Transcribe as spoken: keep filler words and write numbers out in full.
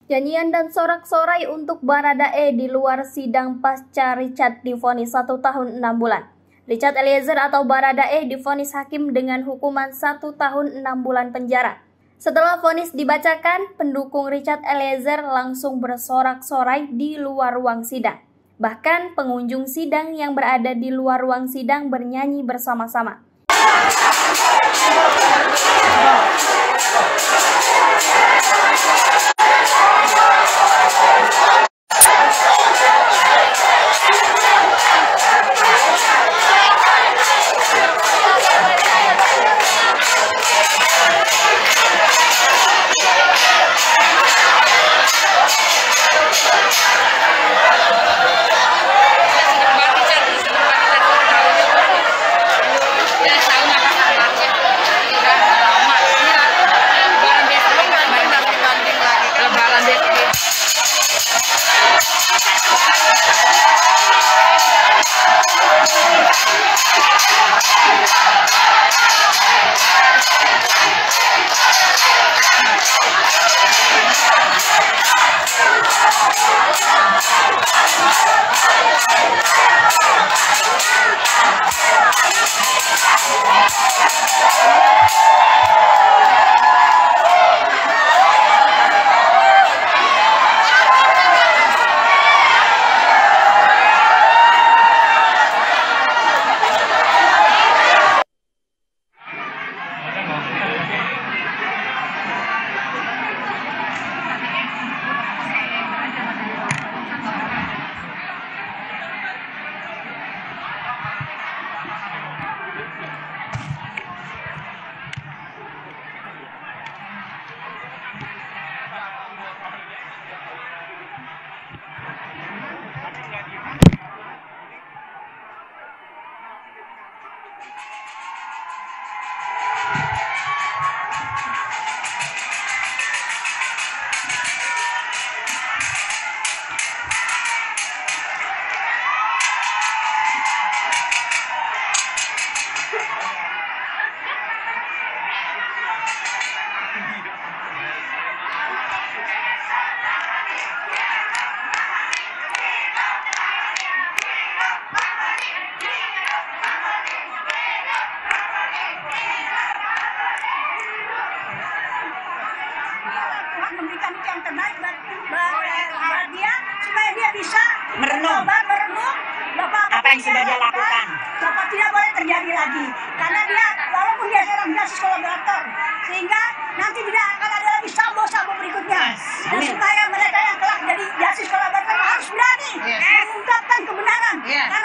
Nyanyian dan sorak-sorai untuk Baradae di luar sidang pasca Richard divonis satu tahun enam bulan. Richard Eliezer atau Baradae divonis hakim dengan hukuman satu tahun enam bulan penjara. Setelah vonis dibacakan, pendukung Richard Eliezer langsung bersorak-sorai di luar ruang sidang. Bahkan pengunjung sidang yang berada di luar ruang sidang bernyanyi bersama-sama. Memberikan itu yang terbaik buat, buat, buat dia supaya dia bisa merenung merenung Bapak apa yang sudah dia lakukan. Bapak tidak boleh terjadi lagi karena dia walaupun dia seorang justice kolaborator sehingga nanti tidak akan ada lagi sambo-sambo berikutnya. Yes. Dan supaya mereka yang kelak jadi justice kolaborator harus berani yes. mengungkapkan kebenaran. Yes. Karena